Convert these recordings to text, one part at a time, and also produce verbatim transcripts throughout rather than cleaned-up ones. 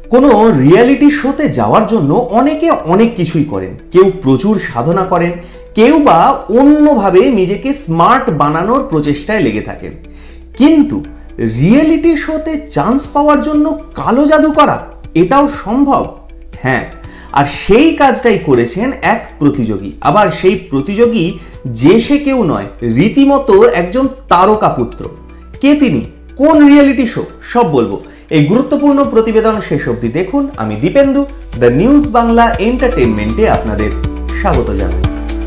কোনো রিয়েলিটি শোতে যাওয়ার জন্য অনেকে অনেক কিছুই করেন। কেউ প্রচুর সাধনা করেন, কেউ বা অন্যভাবে নিজেকে স্মার্ট বানানোর প্রচেষ্টায় লেগে থাকেন। কিন্তু রিয়েলিটি শোতে চান্স পাওয়ার জন্য কালো জাদু করা, এটাও সম্ভব? হ্যাঁ, আর সেই কাজটাই করেছেন এক প্রতিযোগী। আবার সেই প্রতিযোগী যে সে কেউ নয়, রীতিমতো একজন তারকা পুত্র। কে তিনি, কোন রিয়েলিটি শো, সব বলবো এই গুরুত্বপূর্ণ প্রতিবেদন শেষ অবধি দেখুন। আমি দীপেন্দু, দ্য নিউজ বাংলা এন্টারটেনমেন্টে আপনাদের স্বাগত জানাই।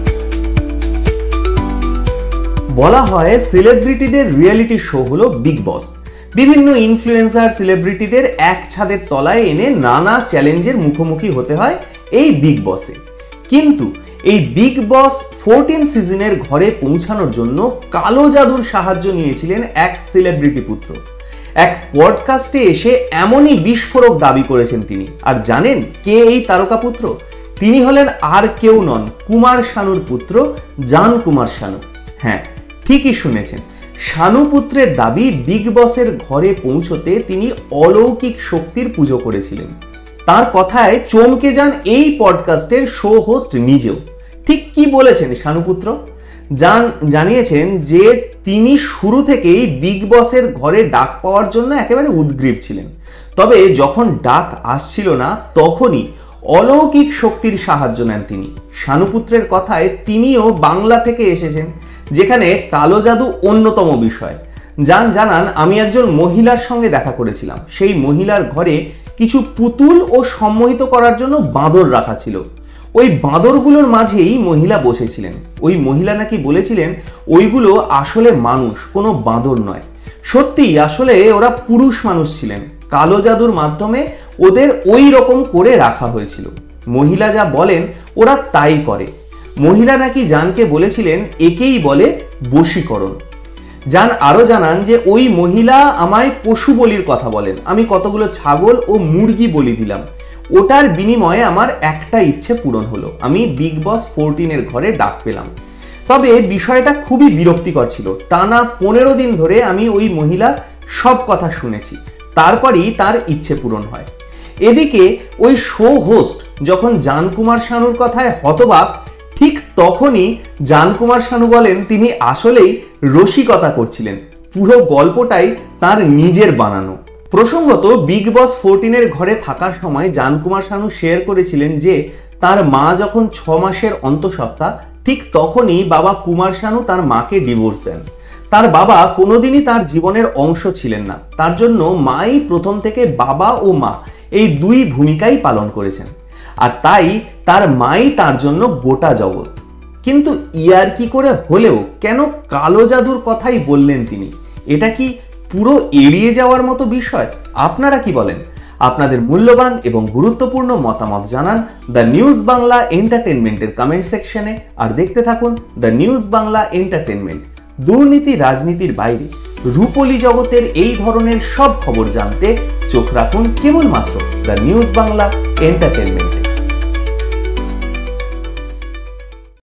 বলা হয় সেলিব্রিটিদের রিয়েলিটি শো হলো বিগ বস। বিভিন্ন ইনফ্লুয়েন্সার সেলিব্রিটিদের এক ছাদের তলায় এনে নানা চ্যালেঞ্জের মুখোমুখি হতে হয় এই বিগ বসে। কিন্তু এই বিগ বস চৌদ্দ সিজনের ঘরে পৌঁছানোর জন্য কালো জাদুর সাহায্য নিয়েছিলেন এক সেলিব্রিটি পুত্র। এক পডকাস্টে এসে এমনই বিস্ফোরক দাবি করেছেন তিনি। আর জানেন কে এই তারকা পুত্র? তিনি হলেন আর কেউ নন, কুমার শানুর পুত্র জান কুমার শানু। হ্যাঁ, ঠিকই শুনেছেন, শানু পুত্রের দাবি বিগ বসের ঘরে পৌঁছতে তিনি অলৌকিক শক্তির পুজো করেছিলেন। তার কথায় চমকে যান এই পডকাস্টের শো হোস্ট নিজেও। ঠিক কি বলেছেন শানু পুত্র? জান জানিয়েছেন যে তিনি শুরু থেকেই বিগ বসের ঘরে ডাক পাওয়ার জন্য একেবারে উদগ্রীব ছিলেন। তবে যখন ডাক আসছিল না, তখনই অলৌকিক শক্তির সাহায্য নেন তিনি। শানু পুত্রের কথায় তিনিও বাংলা থেকে এসেছেন, যেখানে কালো জাদু অন্যতম বিষয়। জান জানান, আমি একজন মহিলার সঙ্গে দেখা করেছিলাম। সেই মহিলার ঘরে কিছু পুতুল ও সম্মোহিত করার জন্য বাঁদর রাখা ছিল। ওই বাঁদরগুলোর মাঝেই মহিলা বসেছিলেন। ওই মহিলা নাকি বলেছিলেন ওইগুলো আসলে মানুষ, কোনো বাঁদর নয়। সত্যি আসলে ওরা পুরুষ মানুষ ছিলেন। কালো জাদুর মাধ্যমে ওদের ওই রকম করে রাখা হয়েছিল। মহিলা যা বলেন ওরা তাই করে। মহিলা নাকি জানকে বলেছিলেন একেই বলে বশীকরণ। জান আরো জানান যে ওই মহিলা আমায় পশু বলির কথা বলেন। আমি কতগুলো ছাগল ও মুরগি বলি দিলাম। ওটার বিনিময়ে আমার একটা ইচ্ছে পূরণ হলো, আমি বিগ বস চৌদ্দ এর ঘরে ডাক পেলাম। তবে বিষয়টা খুবই বিরক্তিকর ছিল। টানা পনেরো দিন ধরে আমি ওই মহিলার সব কথা শুনেছি, তারপরই তার ইচ্ছে পূরণ হয়। এদিকে ওই শো হোস্ট যখন জান কুমার শানুর কথায় হতবাক, ঠিক তখনই জান কুমার শানু বলেন তিনি আসলেই রসিকতা করছিলেন। পুরো গল্পটাই তার নিজের বানানো। প্রসঙ্গত, বিগ বস চৌদ্দ এর ঘরে থাকার সময় জান কুমার শানু শেয়ার করেছিলেন যে তার মা যখন ছ মাসের অন্তঃসত্ত্বা, ঠিক তখনই বাবা কুমার শানু তার মাকে ডিভোর্স দেন। তার বাবা কোনোদিনই তার জীবনের অংশ ছিলেন না। তার জন্য মাই প্রথম থেকে বাবা ও মা এই দুই ভূমিকাই পালন করেছেন। আর তাই তার মাই তার জন্য গোটা জগৎ। কিন্তু ইয়ার্কি করে হলেও কেন কালো জাদুর কথাই বললেন তিনি? এটা কি পুরো এড়িয়ে যাওয়ার মতো বিষয়? আপনারা কি বলেন? আপনাদের মূল্যবান এবং গুরুত্বপূর্ণ মতামত জানান দ্য নিউজ বাংলা এন্টারটেনমেন্টের কমেন্ট সেকশনে। আর দেখতে থাকুন দ্য নিউজ বাংলা এন্টারটেনমেন্ট। দুর্নীতি রাজনীতির বাইরে রূপলী জগতের এই ধরনের সব খবর জানতে চোখ রাখুন কেবলমাত্র দ্য নিউজ বাংলা এন্টারটেনমেন্টে।